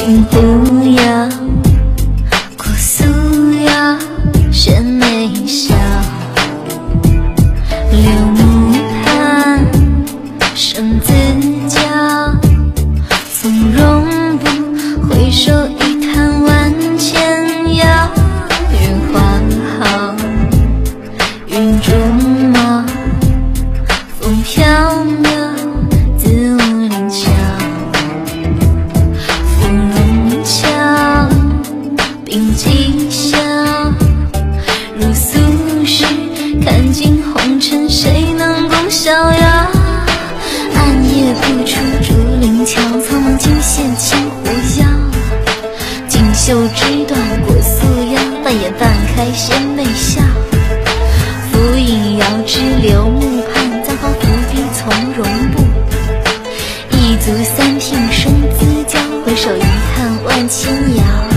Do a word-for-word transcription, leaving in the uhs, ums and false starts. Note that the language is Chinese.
青湖摇，姑苏谣，悬眉笑，柳木畔，生子娇，从容不回首，一叹万千谣。云花好，云中猫，风飘渺，自无灵巧。芙蓉桥，并寄笑，如素食，看尽红尘，谁能共逍遥？暗夜不出竹林桥，苍茫尽现青湖腰。锦绣之断过素腰，半掩半开衔眉笑。浮影遥知柳木畔，簪花伏笔从容步。一足三品生姿娇，回首一叹万千谣。